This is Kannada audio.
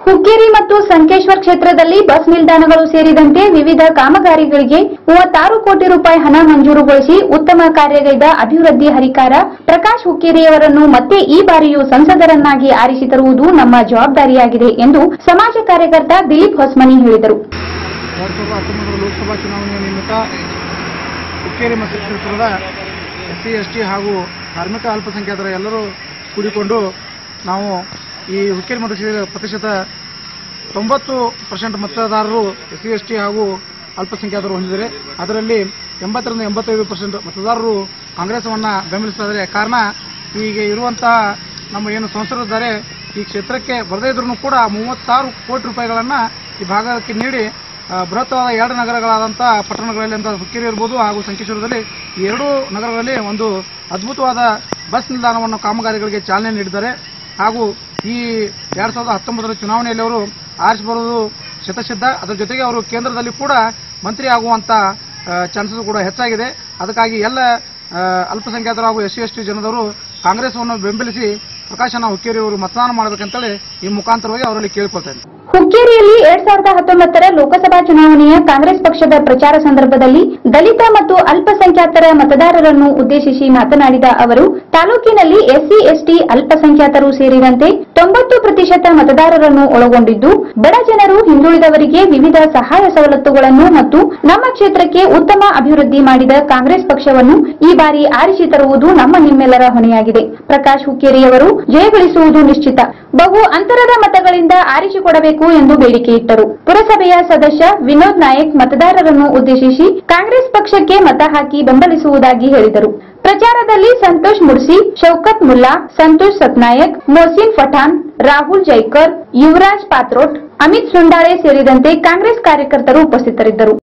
ಹುಕ್ಕೇರಿ ಮತ್ತು ಸಂಕೇಶ್ವರ ಕ್ಷೇತ್ರದಲ್ಲಿ ಬಸ್ ನಿಲ್ದಾಣಗಳು ಸೇರಿದಂತೆ ವಿವಿಧ ಕಾಮಗಾರಿಗಳಿಗೆ 36 ಕೋಟಿ ರೂಪಾಯಿ ಹಣ ಮಂಜೂರುಗೊಳಿಸಿ ಉತ್ತಮ ಕಾರ್ಯಗೈದ ಅಭಿವೃದ್ಧಿ ಹರಿಕಾರ ಪ್ರಕಾಶ್ ಹುಕ್ಕೇರಿಯವರನ್ನು ಮತ್ತೆ ಈ ಬಾರಿಯೂ ಸಂಸದರನ್ನಾಗಿ ಆರಿಸಿ ತರುವುದು ನಮ್ಮ ಜವಾಬ್ದಾರಿಯಾಗಿದೆ ಎಂದು ಸಮಾಜ ಕಾರ್ಯಕರ್ತ ದಿಲೀಪ್ ಹೊಸ್ಮನಿ ಹೇಳಿದರು. 2019 ಲೋಕಸಭಾ ಚುನಾವಣೆಯ ನಿಮಿತ್ತ ಹುಕ್ಕೇರಿ ಮತ್ತು ಕ್ಷೇತ್ರದ ಎಸ್ಸಿ ಎಸ್ಟಿ ಹಾಗೂ ಧಾರ್ಮಿಕ ಅಲ್ಪಸಂಖ್ಯಾತರ ಎಲ್ಲರೂ ಕೂಡಿಕೊಂಡು ನಾವು ಈ ಹುಕ್ಕೇರಿ ಮತಕ್ಷೇತ್ರದ ಪ್ರತಿಶತ 90% ಮತದಾರರು ಎಸ್ಸಿ ಎಸ್ಟಿ ಹಾಗೂ ಅಲ್ಪಸಂಖ್ಯಾತರು ಹೊಂದಿದ್ದಾರೆ. ಅದರಲ್ಲಿ 80ರಿಂದ 85% ಮತದಾರರು ಕಾಂಗ್ರೆಸ್ವನ್ನ ಬೆಂಬಲಿಸಿದ್ದಾರೆ. ಕಾರಣ ಈಗ ಇರುವಂತಹ ನಮ್ಮ ಏನು ಸಂಸದರಿದ್ದಾರೆ ಈ ಕ್ಷೇತ್ರಕ್ಕೆ ಬರದೇ ಇದ್ರೂ ಕೂಡ 36 ಕೋಟಿ ರೂಪಾಯಿಗಳನ್ನು ಈ ಭಾಗಕ್ಕೆ ನೀಡಿ ಬೃಹತ್ವಾದ 2 ನಗರಗಳಾದಂತಹ ಪಟ್ಟಣಗಳಲ್ಲಿ ಅಂತ ಹುಕ್ಕೇರಿ ಇರಬಹುದು ಹಾಗೂ ಸಂಕೇಶ್ವರದಲ್ಲಿ ಈ 2 ನಗರಗಳಲ್ಲಿ ಒಂದು ಅದ್ಭುತವಾದ ಬಸ್ ನಿಲ್ದಾಣವನ್ನು ಕಾಮಗಾರಿಗಳಿಗೆ ಚಾಲನೆ ನೀಡಿದ್ದಾರೆ. ಹಾಗೂ ಈ 2019 ಚುನಾವಣೆಯಲ್ಲಿ ಅವರು ಆರಿಸಿ ಬರುವುದು ಶತಸಿದ್ಧ. ಅದರ ಜೊತೆಗೆ ಅವರು ಕೇಂದ್ರದಲ್ಲಿ ಕೂಡ ಮಂತ್ರಿ ಆಗುವಂತ ಚಾನ್ಸಸ್ ಕೂಡ ಹೆಚ್ಚಾಗಿದೆ. ಅದಕ್ಕಾಗಿ ಎಲ್ಲ ಅಲ್ಪಸಂಖ್ಯಾತರು ಹಾಗೂ ಎಸ್ಸಿ ಎಸ್ಟಿ ಜನದವರು ಕಾಂಗ್ರೆಸ್ವನ್ನು ಬೆಂಬಲಿಸಿ ಪ್ರಕಾಶನ ಹುಕ್ಕೇರಿ ಅವರು ಮತದಾನ ಮಾಡಬೇಕಂತೇಳಿ ಈ ಮುಖಾಂತರವಾಗಿ ಅವರಲ್ಲಿ ಕೇಳಿಕೊಳ್ತೇನೆ. ಹುಕ್ಕೇರಿಯಲ್ಲಿ 2019 ಲೋಕಸಭಾ ಚುನಾವಣೆಯ ಕಾಂಗ್ರೆಸ್ ಪಕ್ಷದ ಪ್ರಚಾರ ಸಂದರ್ಭದಲ್ಲಿ ದಲಿತ ಮತ್ತು ಅಲ್ಪಸಂಖ್ಯಾತರ ಮತದಾರರನ್ನು ಉದ್ದೇಶಿಸಿ ಮಾತನಾಡಿದ ಅವರು, ತಾಲೂಕಿನಲ್ಲಿ ಎಸ್ಸಿ ಎಸ್ಟಿ ಅಲ್ಪಸಂಖ್ಯಾತರು ಸೇರಿದಂತೆ 90% ಮತದಾರರನ್ನು ಒಳಗೊಂಡಿದ್ದು, ಬಡ ಜನರು ಹಿಂದುಳಿದವರಿಗೆ ವಿವಿಧ ಸಹಾಯ ಸವಲತ್ತುಗಳನ್ನು ಮತ್ತು ನಮ್ಮ ಕ್ಷೇತ್ರಕ್ಕೆ ಉತ್ತಮ ಅಭಿವೃದ್ಧಿ ಮಾಡಿದ ಕಾಂಗ್ರೆಸ್ ಪಕ್ಷವನ್ನು ಈ ಬಾರಿ ಆರಿಸಿ ತರುವುದು ನಮ್ಮ ನಿಮ್ಮೆಲ್ಲರ ಹೊಣೆಯಾಗಿದೆ. ಪ್ರಕಾಶ್ ಹುಕ್ಕೇರಿಯವರು ಜಯಗಳಿಸುವುದು ನಿಶ್ಚಿತ. ಬಹು ಅಂತರದ ಮತಗಳಿಂದ ಆರಿಸಿಕೊಡಬೇಕು ಎಂದು ಬೇಡಿಕೆ ಇಟ್ಟರು. ಪುರಸಭೆಯ ಸದಸ್ಯ ವಿನೋದ್ ನಾಯಕ್ ಮತದಾರರನ್ನು ಉದ್ದೇಶಿಸಿ ಕಾಂಗ್ರೆಸ್ ಪಕ್ಷಕ್ಕೆ ಮತ ಹಾಕಿ ಬೆಂಬಲಿಸುವುದಾಗಿ ಹೇಳಿದರು. ಪ್ರಚಾರದಲ್ಲಿ ಸಂತೋಷ್ ಮುಡ್ಸಿ, ಶೌಕತ್ ಮುಲ್ಲಾ, ಸಂತೋಷ್ ಸತ್ನಾಯಕ್, ಮೊಹಸಿನ್ ಪಠಾಣ್, ರಾಹುಲ್ ಜೈಕರ್, ಯುವರಾಜ್ ಪಾತ್ರೋಟ್, ಅಮಿತ್ ಸುಂಡಾಳೆ ಸೇರಿದಂತೆ ಕಾಂಗ್ರೆಸ್ ಕಾರ್ಯಕರ್ತರು ಉಪಸ್ಥಿತರಿದ್ದರು.